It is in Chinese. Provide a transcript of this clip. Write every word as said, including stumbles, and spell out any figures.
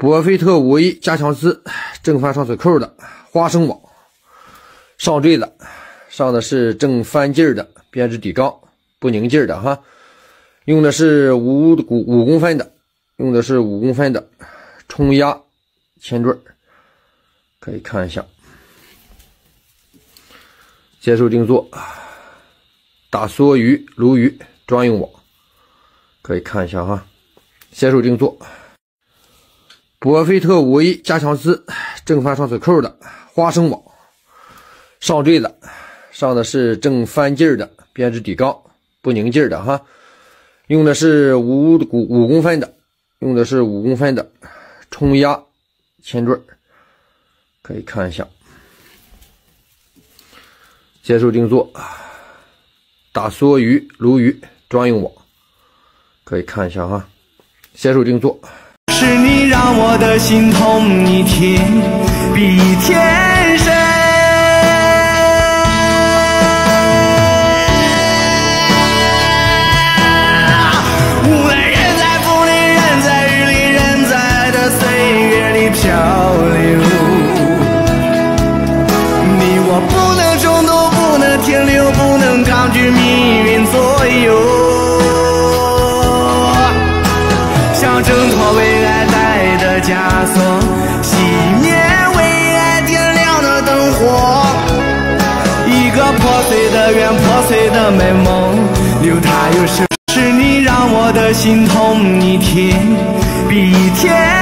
博菲特五 A 加强丝正翻双水扣的花生网，上坠的，上的是正翻劲儿的编织底缸，不拧劲儿的哈，用的是五五五公分的，用的是五公分的冲压铅坠，可以看一下。接受定做，打梭鱼、鲈鱼专用网，可以看一下哈。接受定做。博菲特五 A 加强丝正翻双水扣的花生网，上坠的，上的是正翻劲儿的编织底缸，不拧劲儿的哈，用的是五五五公分的，用的是五公分的冲压铅坠，可以看一下。接受定做，打梭鱼、鲈鱼专用网，可以看一下哈。接受定做。 是你让我的心痛一天比一天深，无论人在风里，人在雨里，人在的岁月里漂流，你我不能冲动，不能停留，不能抗拒命运左右，想挣脱未来带的枷锁，熄灭为爱点亮的灯火，一个破碎的圆，破碎的美梦，留它有时。是你让我的心痛一天比一天